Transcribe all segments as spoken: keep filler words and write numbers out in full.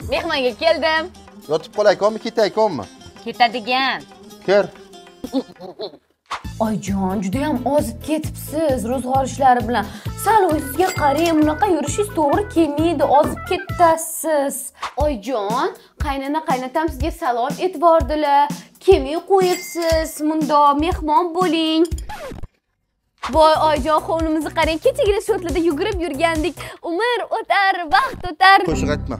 Mehmonga keldim. Yotib qolaykommi, ketaykommi? Ketadigan. Kir. Oyjon, juda ham ozib ketibsiz ro'zg'or ishlari bilan. Sal o'zingizga qarang, bunaqa yurishingiz to'g'ri kelmaydi, ozib ketasiz. Oyjon, qaynona qaynatam sizga salom etvordilar. Kemiy qo'yibsiz, bunda mehmon bo'ling. Voy oyjon, hovlimizni qarang, kechagina shotlarda yugurib yurgandik. Umr o'tar, vaqt o'tar. Qo'shiq aytma.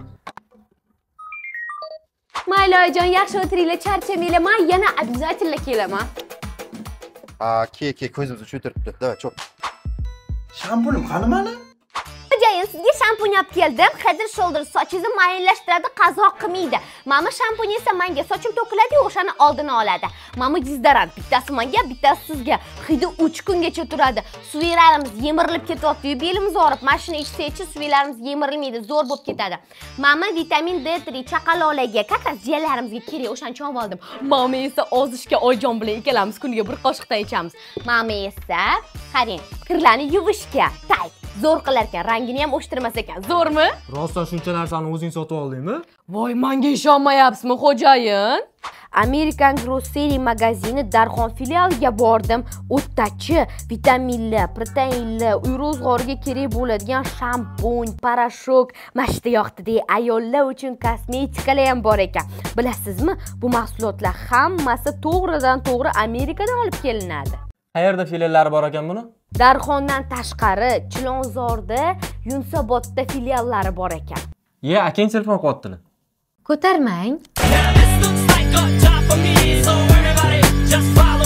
Mayli oyjon, yaxshi o'tiringlar, charchamanglar. Men yana обязательно kelaman. Ha, ke, ke, ko'zimizni cho'tiribdi. Davay, cho'p. Shampunim qani mani? Xo'jayin, sizga shampun olib keldim. Head and Shoulders sochingizni mayinlashtiradi, qazoq qilmaydi. Mana shampun esa menga sochim to'kiladi-yu, o'shani oldini oladi. Mana dezodorant, bittasi menga, bittasi sizga. Hidi uch kungacha turadi. Suylarimiz yemirilib ketyapti-yu, belimiz og'rib, mashina ichsa-chi suylarimiz yemirilmaydi, zo'r bo'lib ketadi. Mana vitamin D uch chaqaloqlarga, qaqas jiyanlarimizga kerak, o'shani olib oldim. Mana esa ozishga oyjon bilan ikkalamiz kuniga bir qoshiqdan ichamiz. Mana esa, qarang, kirlarni yuvishga, tayt. Zo'r qilar ekan, rangini ham o'shtirmas ekan. Zo'rmi? Rostdan shuncha narsani o'zing sotib oldingmi? Voy, menga ishonmayapsizmi, xo'jayin? American Grocery magazini Darxon filialiga bordim. O'tachi, vitaminli, proteinli, uy ro'zg'origa kerak bo'ladigan shampun, parashok, mashta yoqdi-de, ayollar uchun kosmetikalar ham bor ekan. Bilasizmi, bu mahsulotlar hammasi to'g'ridan to'g'ri Amerikadan olib kelinadi. Qayerda filiallari bor ekan buni? Darxondan tashqari, Chilonzorda, Yunusobodda filiallari bor ekan. Ye, akang telefon qilyaptilar. Ko'tarmang. Now this looks like a job for me, so everybody just follow